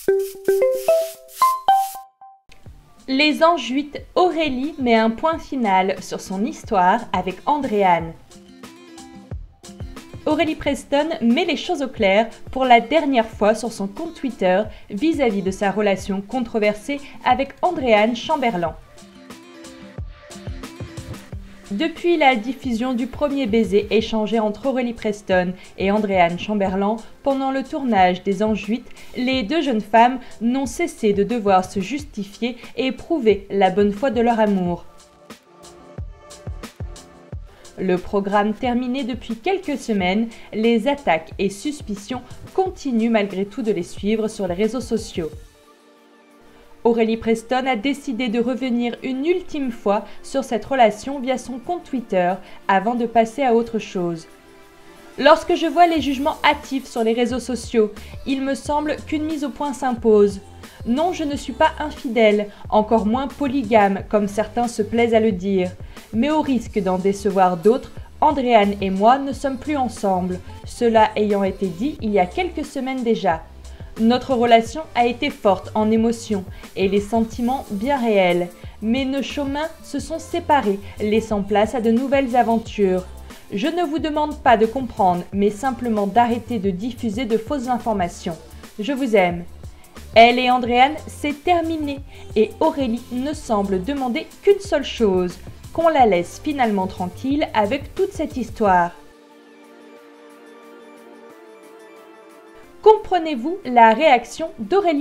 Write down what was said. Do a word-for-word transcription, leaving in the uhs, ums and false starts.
Les Anges huit, Aurélie met un point final sur son histoire avec Andréane. Aurélie Preston met les choses au clair pour la dernière fois sur son compte Twitter vis-à-vis de sa relation controversée avec Andréane Chamberlain. Depuis la diffusion du premier baiser échangé entre Aurélie Preston et Andréane Chamberlain pendant le tournage des Anges huit, les deux jeunes femmes n'ont cessé de devoir se justifier et prouver la bonne foi de leur amour. Le programme terminé depuis quelques semaines, les attaques et suspicions continuent malgré tout de les suivre sur les réseaux sociaux. Aurélie Preston a décidé de revenir une ultime fois sur cette relation via son compte Twitter avant de passer à autre chose. Lorsque je vois les jugements hâtifs sur les réseaux sociaux, il me semble qu'une mise au point s'impose. Non, je ne suis pas infidèle, encore moins polygame comme certains se plaisent à le dire. Mais au risque d'en décevoir d'autres, Andréane et moi ne sommes plus ensemble, cela ayant été dit il y a quelques semaines déjà. Notre relation a été forte en émotions et les sentiments bien réels, mais nos chemins se sont séparés, laissant place à de nouvelles aventures. Je ne vous demande pas de comprendre, mais simplement d'arrêter de diffuser de fausses informations. Je vous aime. Elle et Andréane, c'est terminé, et Aurélie ne semble demander qu'une seule chose, qu'on la laisse finalement tranquille avec toute cette histoire. Comprenez-vous la réaction d'Aurélie Preston ?